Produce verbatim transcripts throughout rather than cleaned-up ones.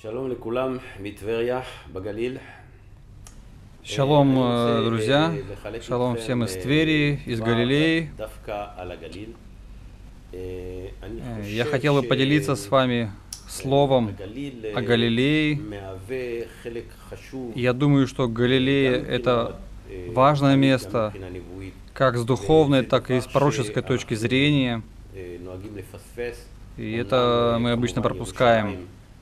Шалом, друзья, шалом всем из Твери, из Галилеи. Я хотел бы поделиться с вами словом о Галилее. Я думаю, что Галилея — это важное место, как с духовной, так и с пророческой точки зрения. И это мы обычно пропускаем.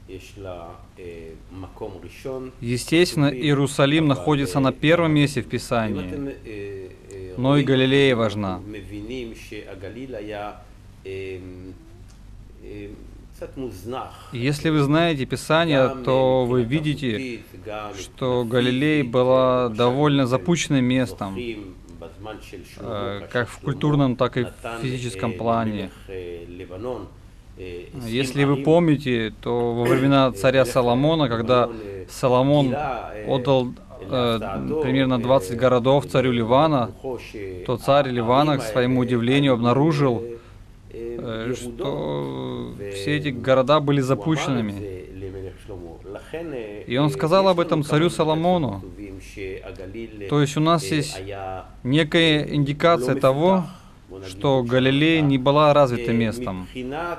Естественно, Иерусалим находится на первом месте в Писании, но и Галилея важна. Если вы знаете Писание, то вы видите, что Галилея была довольно запущенным местом, как в культурном, так и в физическом плане. Если вы помните, то во времена царя Соломона, когда Соломон отдал э, примерно двадцать городов царю Ливана, то царь Ливана, к своему удивлению, обнаружил, э, что все эти города были запущенными. И он сказал об этом царю Соломону. То есть у нас есть некая индикация того, что Галилея не была развитым местом.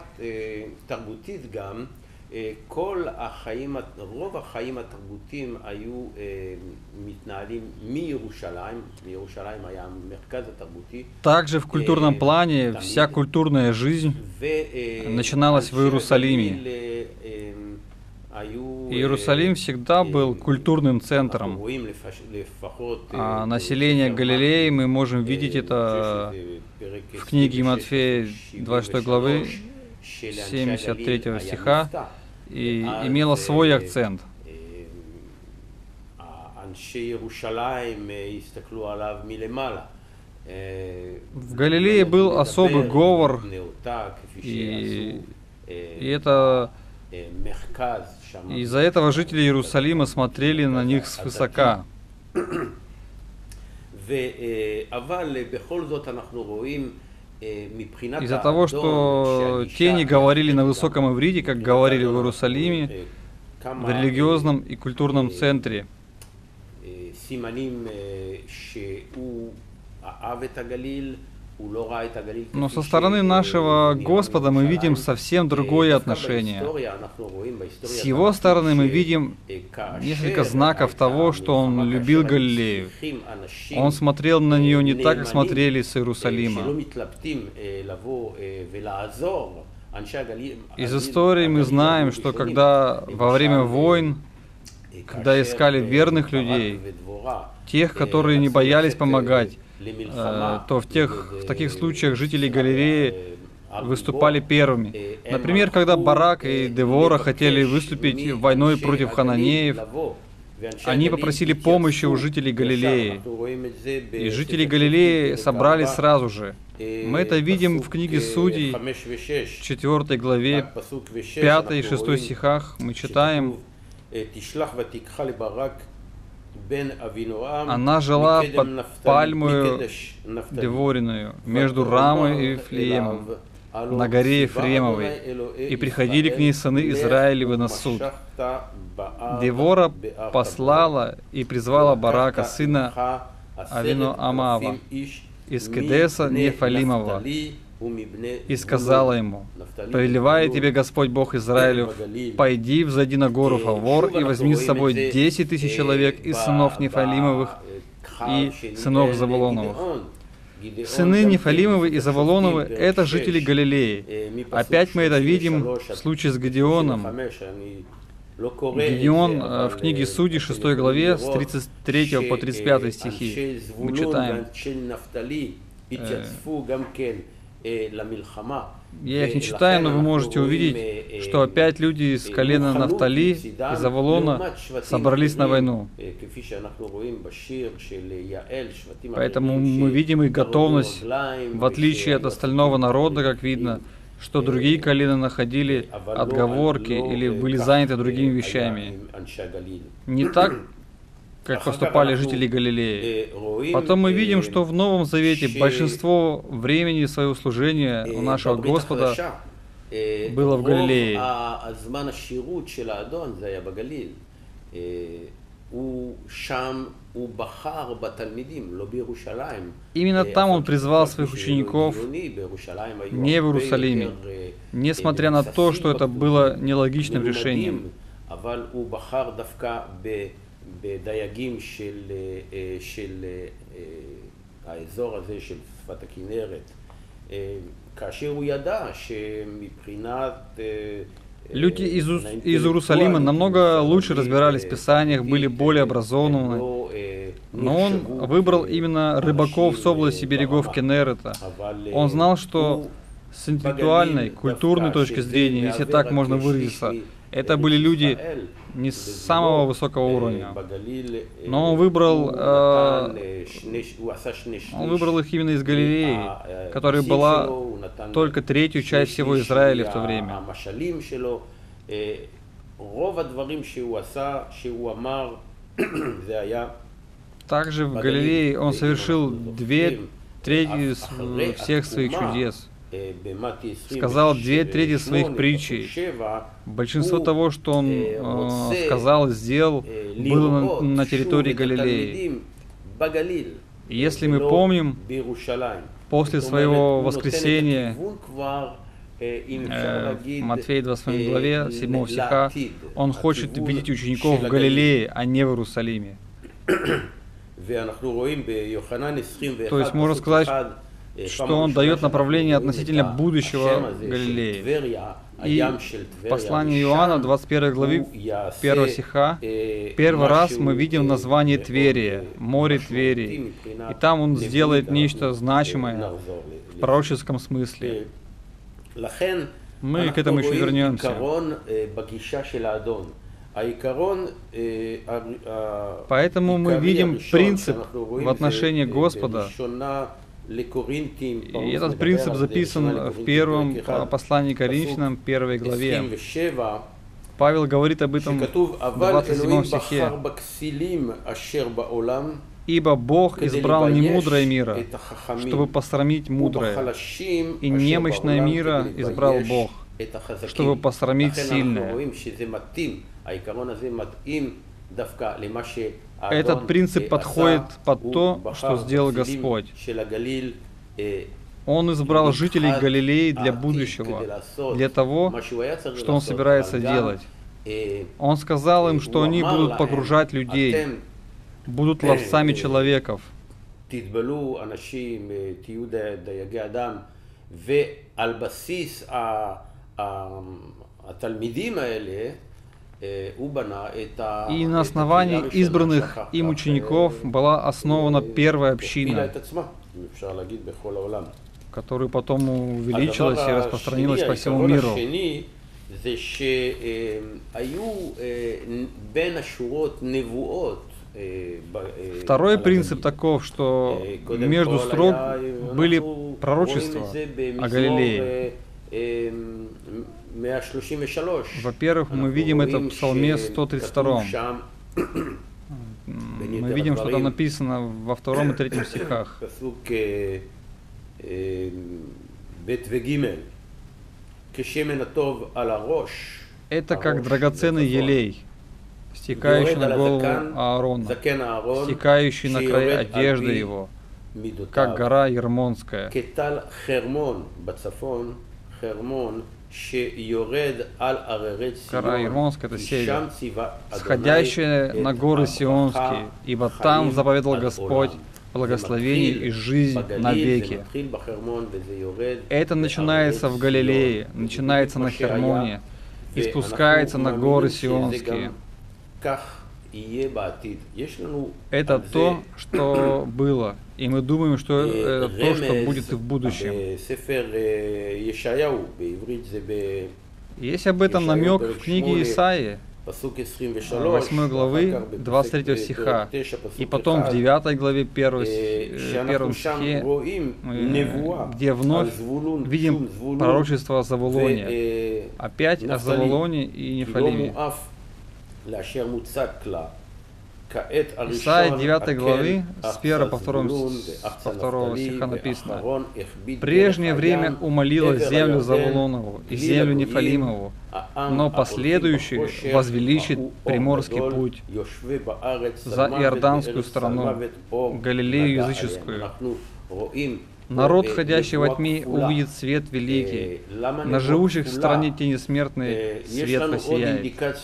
Также в культурном плане вся культурная жизнь начиналась в Иерусалиме. Иерусалим всегда был культурным центром, а население Галилеи, мы можем видеть это в книге Матфея двадцать шестой главы семьдесят третьего стиха, и имело свой акцент. В Галилее был особый говор, и, и это из-за этого жители Иерусалима смотрели на них свысока. Из-за того, что те не говорили на высоком иврите, как говорили в Иерусалиме, в религиозном и культурном центре. Но со стороны нашего Господа мы видим совсем другое отношение. С Его стороны мы видим несколько знаков того, что Он любил Галилею. Он смотрел на нее не так, как смотрели с Иерусалима. Из истории мы знаем, что когда во время войн, когда искали верных людей, тех, которые не боялись помогать, то в, тех, в таких случаях жители Галилеи выступали первыми. Например, когда Барак и Девора хотели выступить войной против хананеев, они попросили помощи у жителей Галилеи. И жители Галилеи собрались сразу же. Мы это видим в книге Судей, четвёртой главе, пятой и шестой стихах. Мы читаем: она жила под пальмою Девориною, между Рамой и Вифлеемом, на горе Ефремовой, и приходили к ней сыны Израилевы на суд. Девора послала и призвала Барака, сына Авиноамава, из Кедеса Нефалимова, и сказала ему: «Повелевает тебе Господь Бог Израилев, пойди, взойди на гору Фавор и возьми с собой десять тысяч человек из сынов Нефалимовых и сынов Заволоновых». Сыны Нефалимовы и Заволоновы — это жители Галилеи. Опять мы это видим в случае с Гедеоном. Гедеон в книге Судей, шестой главе, с тридцать третьего по тридцать пятый стихи. Мы читаем. Я их не читаю, но вы можете увидеть, что опять люди из колена Нафтали и Заволона собрались на войну. Поэтому мы видим их готовность, в отличие от остального народа, как видно, что другие колена находили отговорки или были заняты другими вещами. Не так, как поступали жители Галилеи. Потом мы видим, что в Новом Завете большинство времени своего служения у нашего Господа было в Галилее. Именно там он призвал своих учеников, не в Иерусалиме, несмотря на то, что это было нелогичным решением. Люди из, из Иерусалима намного лучше разбирались в Писаниях, были более образованы, но он выбрал именно рыбаков с области берегов Кенерета. Он знал, что с интеллектуальной, культурной точки зрения, если так можно выразиться, это были люди не с самого высокого уровня. Но он выбрал, э, он выбрал их именно из Галилеи, которая была только третью часть всего Израиля в то время. Также в Галилее он совершил две трети всех своих чудес. Сказал две трети своих притчей. Большинство того, что он э, сказал и сделал, было на, на территории Галилеи. И если мы помним, после своего воскресения, э, в Матфея двадцать восьмой главе, седьмого стиха, он хочет видеть учеников в Галилее, а не в Иерусалиме. То есть можно сказать, что он дает направление относительно будущего Галилеи. И в послании Иоанна, двадцать первой главы, первого стиха, первый раз мы видим название Тверия, море Тверии. И там он сделает нечто значимое в пророческом смысле. Мы к этому еще вернемся. Поэтому мы видим принцип в отношении Господа. И этот принцип записан в первом послании к Коринфянам, первой главе. Павел говорит об этом в двадцать седьмом стихе. «Ибо Бог избрал немудрое мира, чтобы посрамить мудрое, и немощное мира избрал Бог, чтобы посрамить сильное». Этот принцип подходит под то, что сделал Господь. Он избрал жителей Галилеи для будущего, для того, что Он собирается делать. Он сказал им, что они будут погружать людей, будут ловцами человеков. И на основании избранных им учеников была основана первая община, которая потом увеличилась и распространилась по всему миру. Второй принцип таков, что между строк были пророчества о Галилее. Во-первых, мы видим это в Псалме сто тридцать два. Мы видим, что там написано во втором и третьем стихах. Это как драгоценный елей, стекающий на голову Аарона, стекающий на край одежды его, как гора Ермонская. Гора Ермонская — это север, сходящая на горы Сионские, ибо там заповедал Господь благословение и жизнь навеки. Это начинается в Галилее, начинается на Хермоне и спускается на горы Сионские. Это то, что было, и мы думаем, что это то, что будет и в будущем. Есть об этом намек в книге Исаии, восьмой главы, двадцать третьего стиха, и потом в девятой главе, первом стихе, где вновь видим пророчество о Завулоне, опять о Завулоне и Нефалиме. Исайя девятой главы, с первого по второму, по второго стиха написано: «Прежнее время умолило землю Завулонову и землю Нефалимову, но последующий возвеличит приморский путь за Иорданскую страну, Галилею языческую. Народ, ходящий во тьме, увидит свет великий, на живущих в стране тени смертной свет воссияет».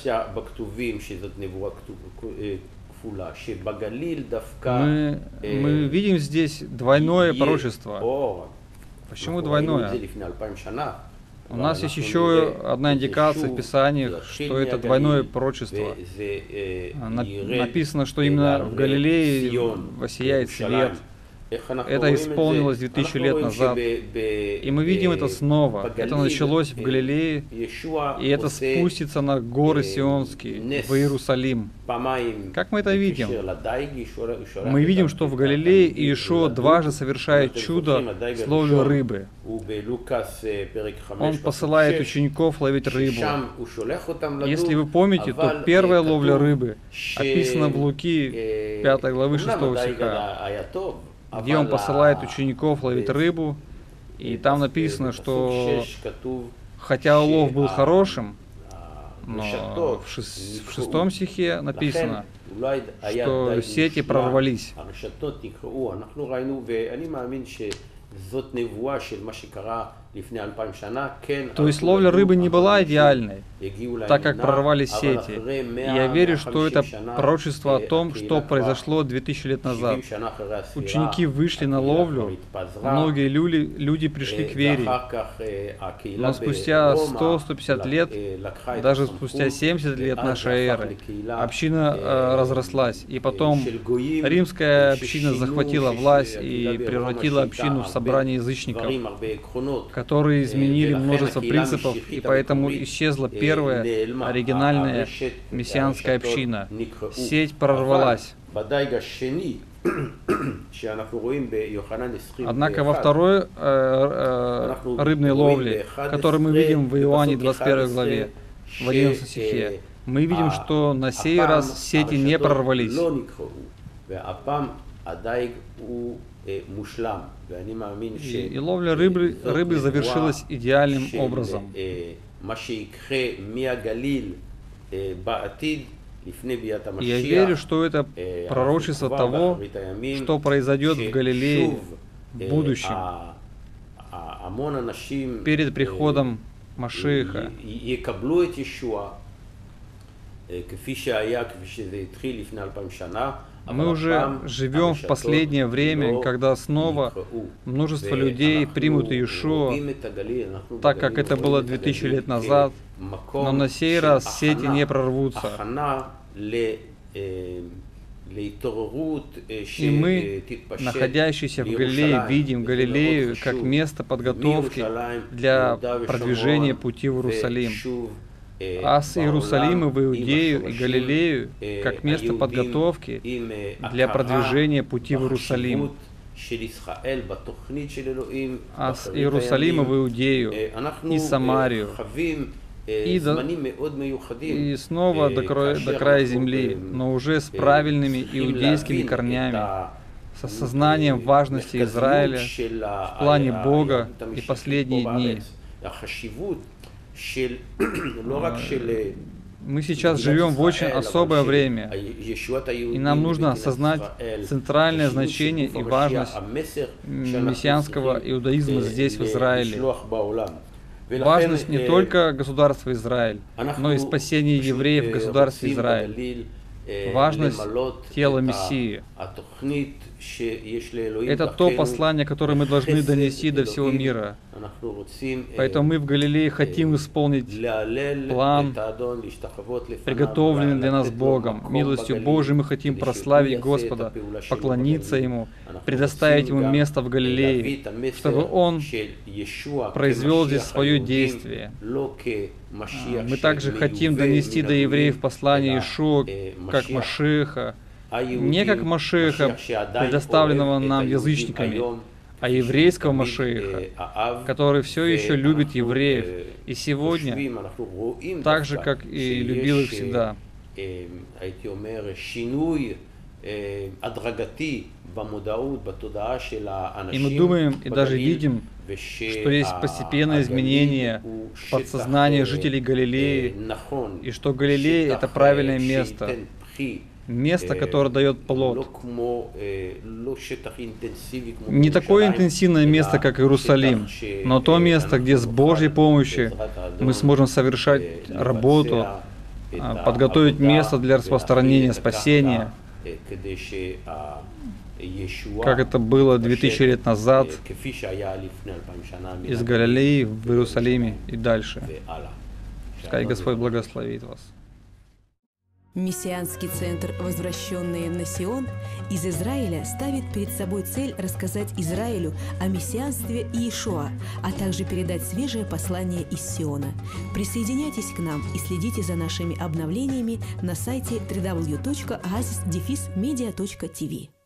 Мы, мы видим здесь двойное пророчество. Почему двойное? У нас есть еще одна индикация в Писаниях, что это двойное пророчество. Написано, что именно в Галилее воссияет свет. Это исполнилось две тысячи лет назад. И мы видим это снова. Это началось в Галилее, и это спустится на горы Сионские, в Иерусалим. Как мы это видим? Мы видим, что в Галилее Иешуа дважды совершает чудо с ловлей рыбы. Он посылает учеников ловить рыбу. Если вы помните, то первая ловля рыбы описана в Луки пятой главы шестого стиха, где он посылает учеников ловить рыбу, и там написано, что хотя улов был хорошим, но в, шест, в шестом стихе написано, что сети прорвались. То есть ловля рыбы не была идеальной, так как прорвались сети. И я верю, что это пророчество о том, что произошло две тысячи лет назад. Ученики вышли на ловлю, многие люди, люди пришли к вере. Но спустя сто — сто пятьдесят лет, даже спустя семьдесят лет нашей эры, община э, разрослась. И потом римская община захватила власть и превратила общину в собрание язычников, которые изменили множество принципов, и поэтому исчезла первая оригинальная мессианская община. Сеть прорвалась. Однако во второй э, э, рыбной ловле, которую мы видим в Иоанне двадцать первой главе, в одиннадцатом стихе, мы видим, что на сей раз сети не прорвались. И, и ловля рыбы, рыбы завершилась идеальным образом. И я верю, что это пророчество того, что произойдет в Галилее в будущем, перед приходом Машиаха. Мы уже живем в последнее время, когда снова множество людей примут Иешуа, так как это было две тысячи лет назад, но на сей раз сети не прорвутся. И мы, находящиеся в Галилее, видим Галилею как место подготовки для продвижения пути в Иерусалим. А с Иерусалима в Иудею и Галилею как место подготовки для продвижения пути в Иерусалим. А с Иерусалима в Иудею и Самарию и, до, и снова до края, до края земли, но уже с правильными иудейскими корнями, с осознанием важности Израиля в плане Бога и последние дни. Мы сейчас живем в очень особое время, и нам нужно осознать центральное значение и важность мессианского иудаизма здесь, в Израиле. Важность не только государства Израиль, но и спасение евреев в государстве Израиль. Важность тела Мессии. Это то послание, которое мы должны донести до всего мира. Поэтому мы в Галилее хотим исполнить план, приготовленный для нас Богом. Милостью Божией мы хотим прославить Господа, поклониться Ему, предоставить Ему место в Галилее, чтобы Он произвел здесь свое действие. Мы также хотим донести до евреев послание Иешуа как Машиаха, не как Машиаха, предоставленного нам язычниками, а еврейского Машиаха, который все еще любит евреев, и сегодня, так же, как и любил их всегда. הייתי אומר, שינוי הדרגתי במודעות, בתודעה של האנשים. И мы думаем и даже видим, что есть постепенное изменение в подсознании жителей Галилеи, и что Галилея — это правильное место, место, которое дает плод. Не такое интенсивное место, как Иерусалим, но то место, где с Божьей помощью мы сможем совершать работу, подготовить место для распространения спасения, как это было две тысячи лет назад из Галилеи в Иерусалиме и дальше. Пускай Господь благословит вас. Мессианский центр «Возвращенные на Сион» из Израиля ставит перед собой цель рассказать Израилю о мессианстве Иешуа, а также передать свежее послание из Сиона. Присоединяйтесь к нам и следите за нашими обновлениями на сайте дабл ю дабл ю дабл ю точка азис дефис медиа точка ти ви.